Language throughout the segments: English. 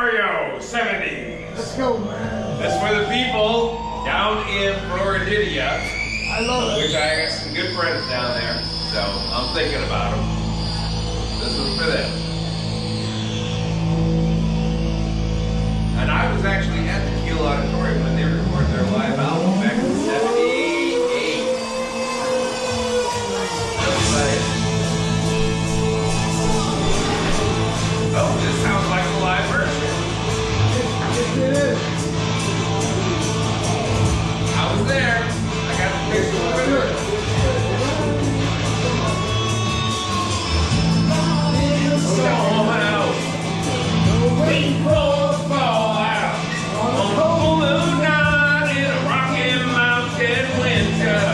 REO 70s. Let's go, man. That's for the people down in Florida. I love it. Which I got some good friends down there, so I'm thinking about them. This was for them. And I was actually at the Keel Auditorium when they recorded their live album back in '78. Oh, this sounds like a live version. Yes, it is. I was there. I got the picture with it. Storm out. Waiting for the fall out. On a full moon night in a Rocky Mountain winter.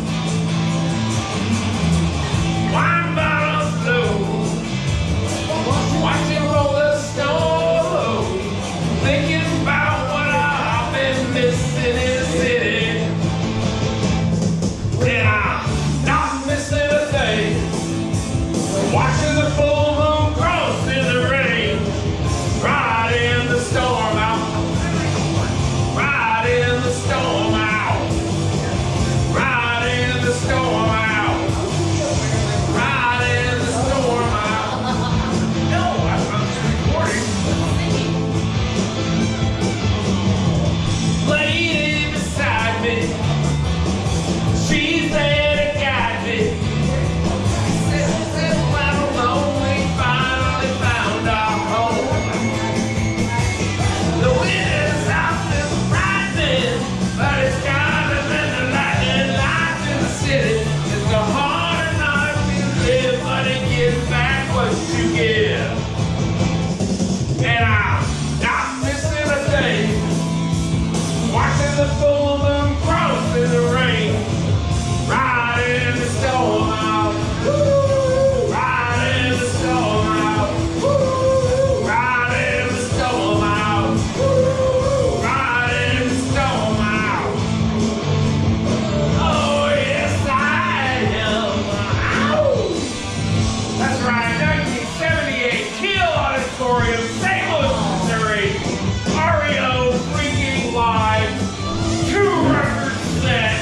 Wine bottles blow. Watching roll the snow. Thinking about what I've been missing in the city. And I'm not missing a thing. Watching the full moon cross in the rain. Ride in the storm out. Ride in the storm out. Ride in the storm out. Ride in the storm out. No, I'm just recording. Lady beside me. She's there to guide me. Said, well, we finally found our home. The wind is out and rising, but it's gotta been the lightning lights in the city. It's a hard life you live, but it gives back what you give. And I'm not missing a thing. Watching the full moon cross in the rain. Ride in the storm out. Ride in the storm out. Ride in the storm out. Ride in the storm out. Oh, yes, I am. Ow! That's right, 1978, Keel Auditorium, St. Louis, Missouri. REO freaking live. 2 record set.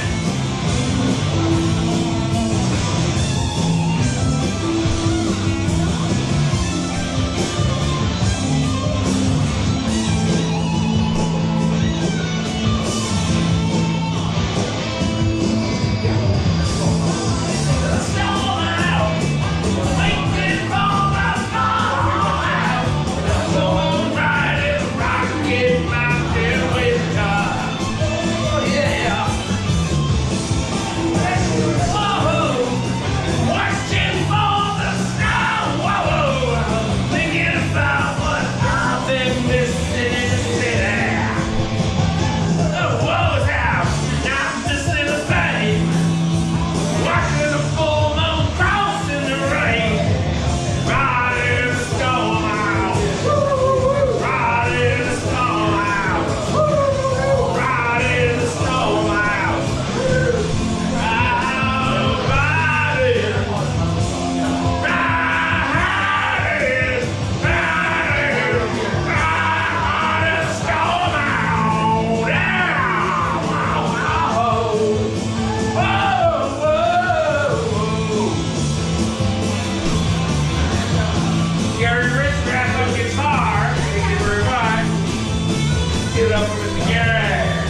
Gary Richrath on guitar. Thank you very much. Give it up for Mr. Gary.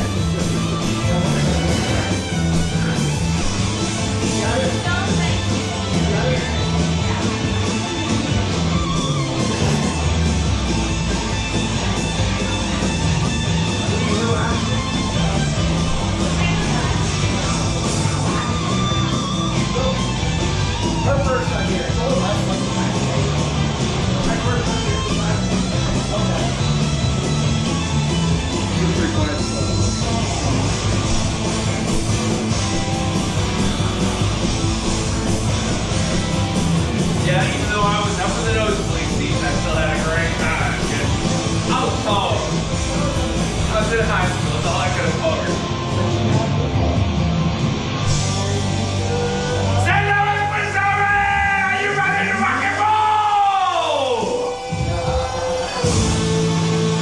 Her first time here. My first time here. Okay. You're pretty quiet. Yeah, even though I was up in the nosebleed seats, I still had a great time. I was tall. I was in high school, that's all I could afford. St. Louis, Missouri! Are you ready to rock and roll?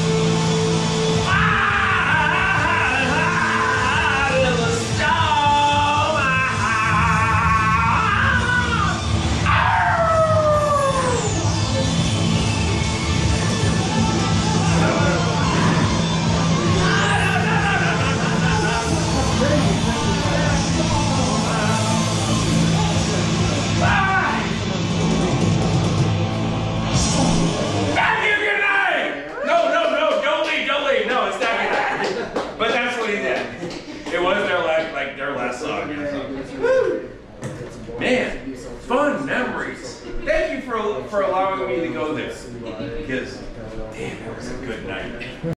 go there because damn, it was a good night.